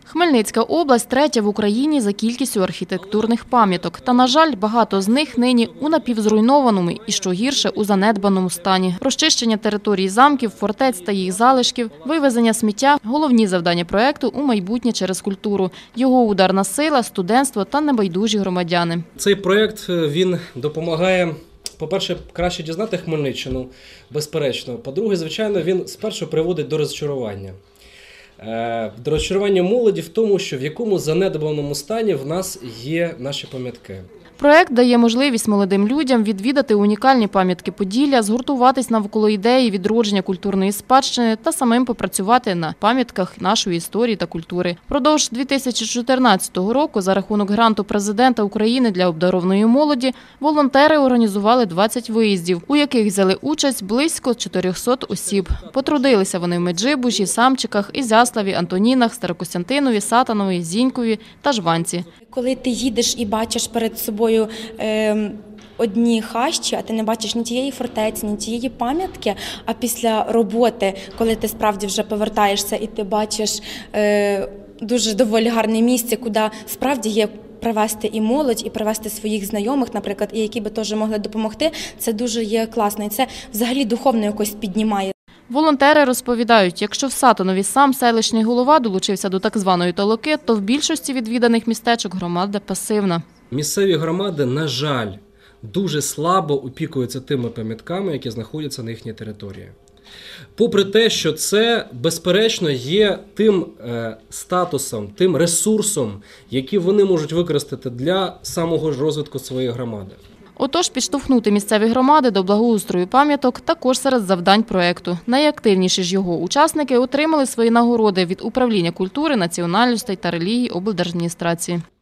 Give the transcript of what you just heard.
Хмельницька область – третя в Україні за кількістю архітектурних пам'яток. Та, на жаль, багато з них нині у напівзруйнованому і, що гірше, у занедбаному стані. Розчищення територій замків, фортець та їх залишків, вивезення сміття – головні завдання проєкту «У майбутнє через культуру». Його ударна сила – студентство та небайдужі громадяни. Цей проєкт, він допомагає, по-перше, краще дізнати Хмельниччину, безперечно. По-друге, звичайно, він спершу приводить до розчарування. До розчарування молоді в тому, що в якому занедбаному стані в нас є наші пам'ятки. Проєкт дає можливість молодим людям відвідати унікальні пам'ятки Поділля, згуртуватись навколо ідеї відродження культурної спадщини та самим попрацювати на пам'ятках нашої історії та культури. Впродовж 2014 року за рахунок гранту президента України для обдарованої молоді волонтери організували 20 виїздів, у яких взяли участь близько 400 осіб. Потрудилися вони в Меджибужі, Самчиках, Ізяславі, Антонінах, Старокостянтинові, Сатанові, Зінькові та Жванці. Коли ти їдеш і бачиш перед собою одні хащі, а ти не бачиш ні тієї фортеці, ні тієї пам'ятки, а після роботи, коли ти справді вже повертаєшся і ти бачиш дуже доволі гарне місце, куди справді є привезти і молодь, і привезти своїх знайомих, наприклад, і які би теж могли допомогти, це дуже є класно. І це взагалі духовно якось піднімає. Волонтери розповідають, якщо в Сатанові сам селищний голова долучився до так званої толоки, то в більшості відвіданих містечок громада пасивна. Місцеві громади, на жаль, дуже слабо опікуються тими пам'ятками, які знаходяться на їхній території. Попри те, що це, безперечно, є тим статусом, тим ресурсом, який вони можуть використати для самого ж розвитку своєї громади. Отож, підштовхнути місцеві громади до благоустрою пам'яток також серед завдань проєкту. Найактивніші ж його учасники отримали свої нагороди від Управління культури, національностей та релігій облдержадміністрації.